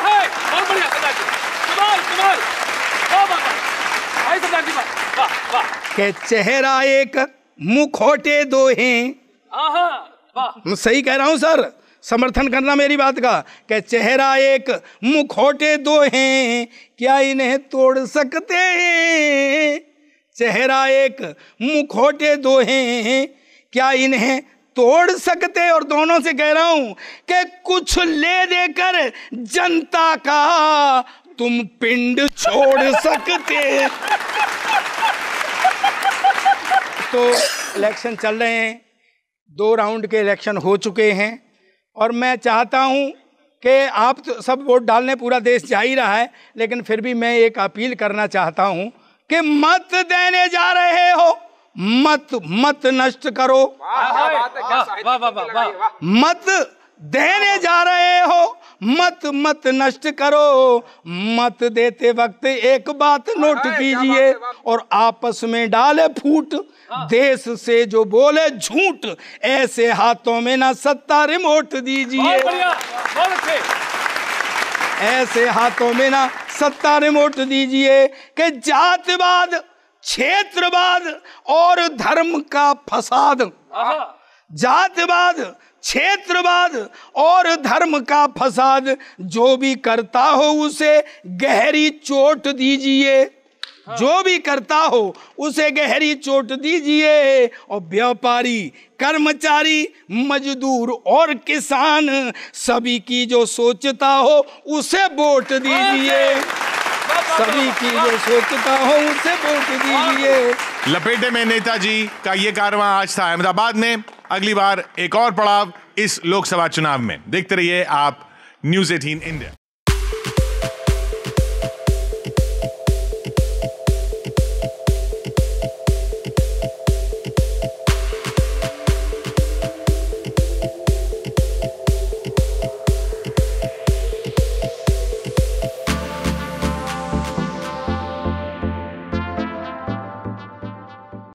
के चेहरा एक मुखौटे दो हैं। मैं सही कह रहा हूं सर, समर्थन करना मेरी बात का, कि चेहरा एक मुखौटे दो हैं, क्या इन्हें तोड़ सकते हैं। चेहरा एक मुखौटे दो हैं, क्या इन्हें तोड़ सकते। और दोनों से कह रहा हूं कि कुछ ले देकर जनता का तुम पिंड छोड़ सकते। तो इलेक्शन चल रहे हैं, 2 राउंड के इलेक्शन हो चुके हैं, और मैं चाहता हूं कि आप तो सब वोट डालने पूरा देश जा ही रहा है, लेकिन फिर भी मैं एक अपील करना चाहता हूं कि मत देने जा रहे हो, मत नष्ट करो। मत देने जा रहे हो, मत नष्ट करो। मत देते वक्त एक बात नोट कीजिए, और आपस में डाले फूट, देश से जो बोले झूठ, ऐसे हाथों में ना सत्ता रिमोट दीजिए। ऐसे हाथों में ना सत्ता रिमोट दीजिए कि जातिवाद, क्षेत्रवाद और धर्म का फसाद, जातिवाद, क्षेत्रवाद और धर्म का फसाद जो भी करता हो उसे गहरी चोट दीजिए। जो भी करता हो उसे गहरी चोट दीजिए। और व्यापारी, कर्मचारी, मजदूर और किसान सभी की जो सोचता हो उसे वोट दीजिए। सभी की जो सोचता हो उसे वोट दीजिए। लपेटे में नेताजी का ये कारवां आज था अहमदाबाद में। अगली बार एक और पड़ाव इस लोकसभा चुनाव में। देखते रहिए आप न्यूज़ 18 इंडिया।